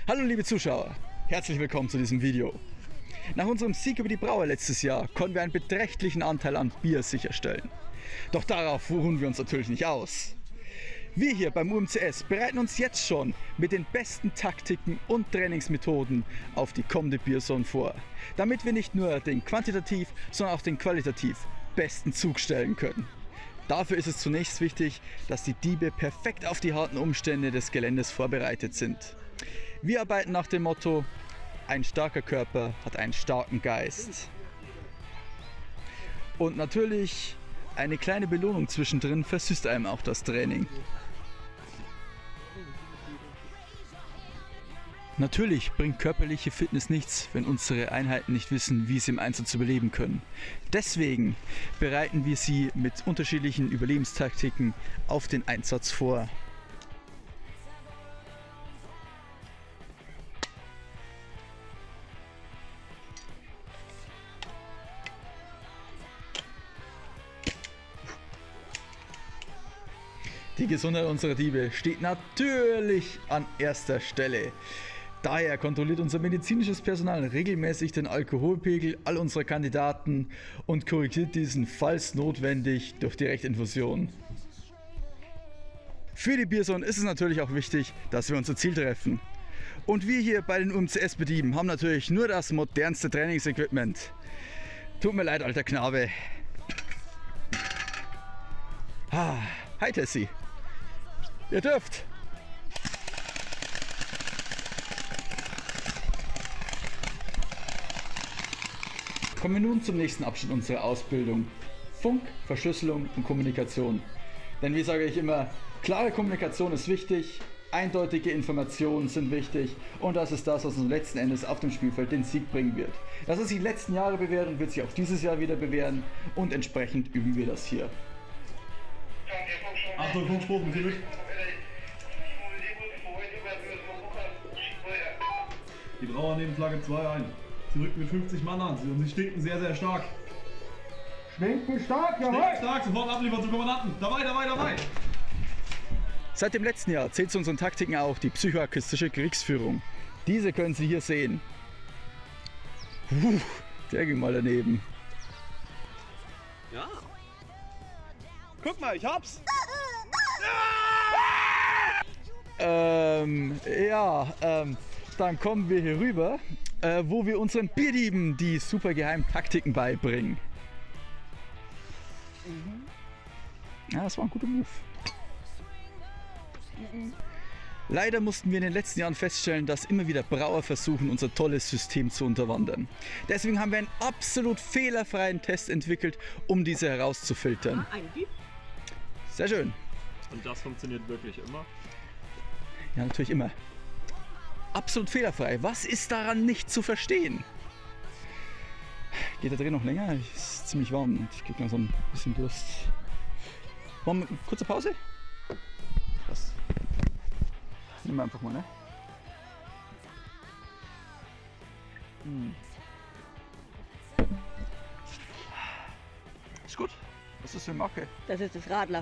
Hallo liebe Zuschauer, herzlich willkommen zu diesem Video. Nach unserem Sieg über die Brauer letztes Jahr konnten wir einen beträchtlichen Anteil an Bier sicherstellen. Doch darauf ruhen wir uns natürlich nicht aus. Wir hier beim UMCS bereiten uns jetzt schon mit den besten Taktiken und Trainingsmethoden auf die kommende Biersaison vor, damit wir nicht nur den quantitativ, sondern auch den qualitativ besten Zug stellen können. Dafür ist es zunächst wichtig, dass die Diebe perfekt auf die harten Umstände des Geländes vorbereitet sind. Wir arbeiten nach dem Motto: ein starker Körper hat einen starken Geist. Und natürlich, eine kleine Belohnung zwischendrin versüßt einem auch das Training. Natürlich bringt körperliche Fitness nichts, wenn unsere Einheiten nicht wissen, wie sie im Einsatz überleben können. Deswegen bereiten wir sie mit unterschiedlichen Überlebenstaktiken auf den Einsatz vor. Die Gesundheit unserer Diebe steht natürlich an erster Stelle. Daher kontrolliert unser medizinisches Personal regelmäßig den Alkoholpegel all unserer Kandidaten und korrigiert diesen, falls notwendig, durch Direktinfusion. Für die Biersaison ist es natürlich auch wichtig, dass wir unser Ziel treffen. Und wir hier bei den UMCS-Bedieben haben natürlich nur das modernste Trainingsequipment. Tut mir leid, alter Knabe. Hi Tessie. Ihr dürft. Kommen wir nun zum nächsten Abschnitt unserer Ausbildung. Funk, Verschlüsselung und Kommunikation. Denn wie sage ich immer, klare Kommunikation ist wichtig, eindeutige Informationen sind wichtig und das ist das, was uns letzten Endes auf dem Spielfeld den Sieg bringen wird. Das hat sich die letzten Jahre bewährt und wird sich auch dieses Jahr wieder bewähren und entsprechend üben wir das hier. Achtung, Funkspruch, zurück. Die Brauer nehmen Flagge 2 ein. Sie rücken mit 50 Mann an und sie stinken sehr, sehr stark. Stinken stark, jawohl! Stinken stark, sofort abliefern zum Kommandanten. Dabei, dabei, dabei! Seit dem letzten Jahr zählt zu unseren Taktiken auch die psychoakustische Kriegsführung. Diese können Sie hier sehen. Der ging mal daneben. Ja. Guck mal, ich hab's! Dann kommen wir hier rüber, wo wir unseren Bierdieben die super geheimen Taktiken beibringen. Ja, das war ein guter Move. Leider mussten wir in den letzten Jahren feststellen, dass immer wieder Brauer versuchen, unser tolles System zu unterwandern. Deswegen haben wir einen absolut fehlerfreien Test entwickelt, um diese herauszufiltern. Sehr schön. Und das funktioniert wirklich immer? Ja, natürlich immer. Absolut fehlerfrei. Was ist daran nicht zu verstehen? Geht der Dreh noch länger? Es ist ziemlich warm und ich krieg langsam ein bisschen Durst. Machen wir eine kurze Pause? Was? Nehmen wir einfach mal, ne? Ist gut. Was ist das für eine Marke? Das ist das Radler.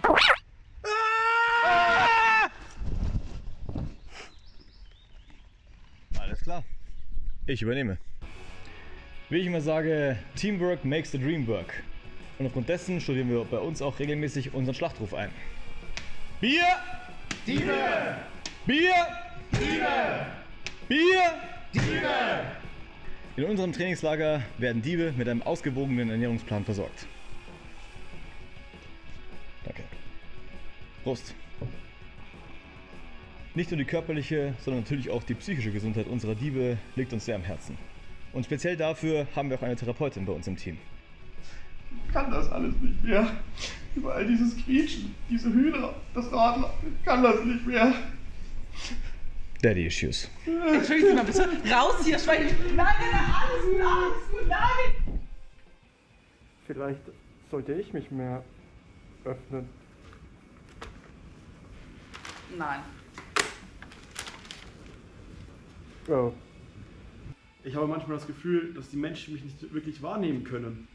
Alles klar. Ich übernehme. Wie ich immer sage, Teamwork makes the dream work. Und aufgrund dessen studieren wir bei uns auch regelmäßig unseren Schlachtruf ein. Bier! Diebe! Bier! Diebe! Bier! Diebe! In unserem Trainingslager werden Diebe mit einem ausgewogenen Ernährungsplan versorgt. Danke. Prost! Nicht nur die körperliche, sondern natürlich auch die psychische Gesundheit unserer Diebe liegt uns sehr am Herzen. Und speziell dafür haben wir auch eine Therapeutin bei uns im Team. Ich kann das alles nicht mehr. Überall dieses Quietschen, diese Hühner, das Radler. Ich kann das nicht mehr. Daddy Issues. Entschuldigung Sie mal bitte. Raus hier, Schwein. Nein, alles gut, nein! Vielleicht sollte ich mich mehr öffnen. Nein. Oh. Ich habe manchmal das Gefühl, dass die Menschen mich nicht wirklich wahrnehmen können.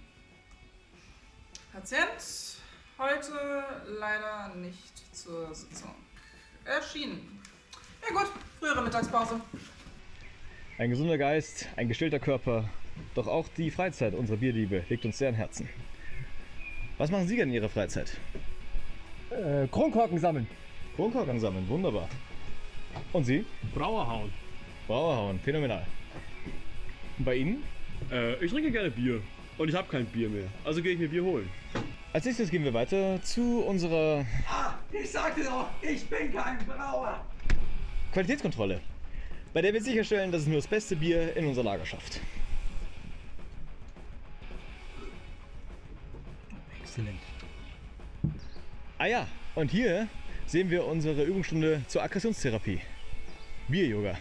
Patient heute leider nicht zur Sitzung erschienen. Ja gut, frühere Mittagspause. Ein gesunder Geist, ein gestillter Körper, doch auch die Freizeit unserer Bierdiebe liegt uns sehr am Herzen. Was machen Sie denn in Ihrer Freizeit? Kronkorken sammeln. Kronkorken sammeln, wunderbar. Und Sie? Brauer hauen. Brauer hauen, phänomenal. Und bei Ihnen? Ich trinke gerne Bier. Und ich habe kein Bier mehr. Also gehe ich mir Bier holen. Als nächstes gehen wir weiter zu unserer Ich sagte doch, ich bin kein Brauer. Qualitätskontrolle, bei der wir sicherstellen, dass es nur das beste Bier in unser Lager schafft. Exzellent. Ah ja, und hier sehen wir unsere Übungsstunde zur Aggressionstherapie. Bier-Yoga.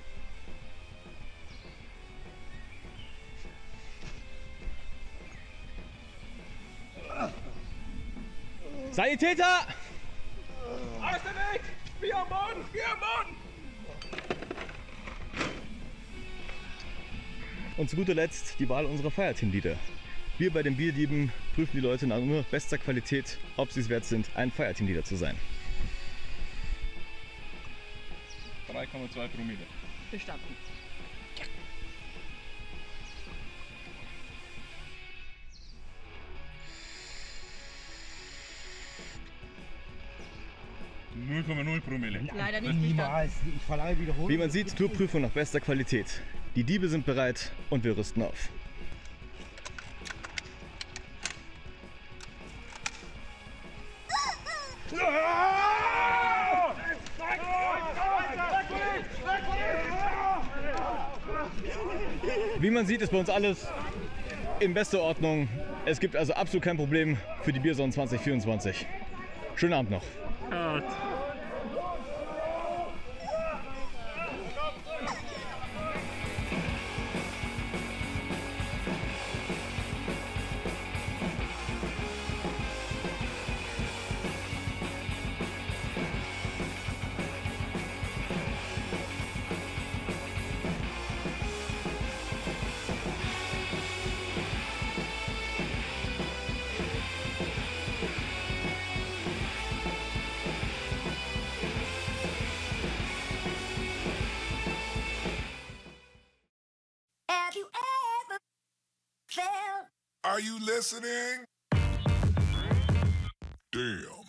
Sanitäter! Aus dem Weg! Bier am Boden! Bier am Boden! Und zu guter Letzt die Wahl unserer Fireteam-Leader. Wir bei den Bierdieben prüfen die Leute nach nur bester Qualität, ob sie es wert sind, ein Fireteam-Leader zu sein. 3,2 Promille. Bestanden. Promille. Leider nicht bestanden. Niemals. Ich verlange Wiederholung. Wie man sieht, Tourprüfung nach bester Qualität. Die Diebe sind bereit und wir rüsten auf. Wie man sieht, ist bei uns alles in bester Ordnung. Es gibt also absolut kein Problem für die Biersonnen 2024. Schönen Abend noch. Have you ever felt? Are you listening? Damn.